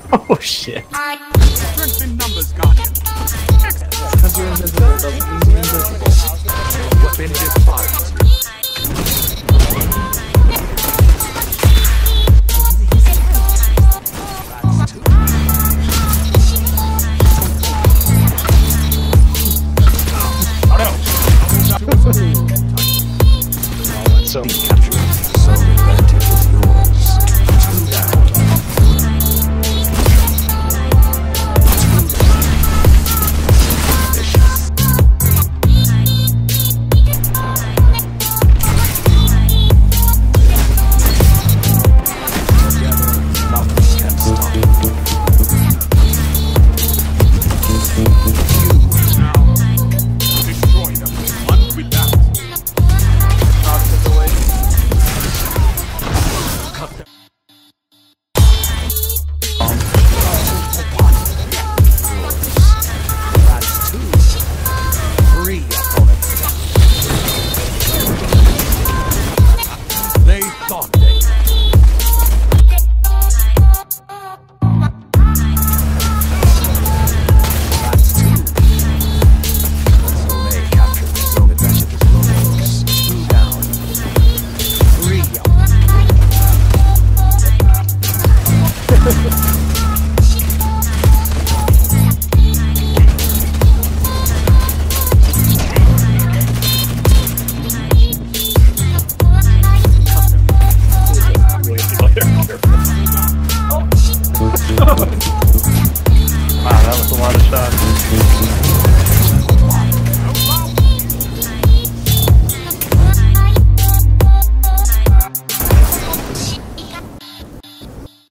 Oh shit. Strength in numbers, Guardian. Because you're invisible doesn't mean you're invisible. Weapon defiant. So Capture it. So advantage is yours. Two down. Together, nothing can stop you. Now, destroy them. One with that. Out of the way. Cut them. That's two. Three opponents down. They thought they. That's two. Zone A captured. Zone advantage is yours. Two down. Three up. wow, that was a lot of shots.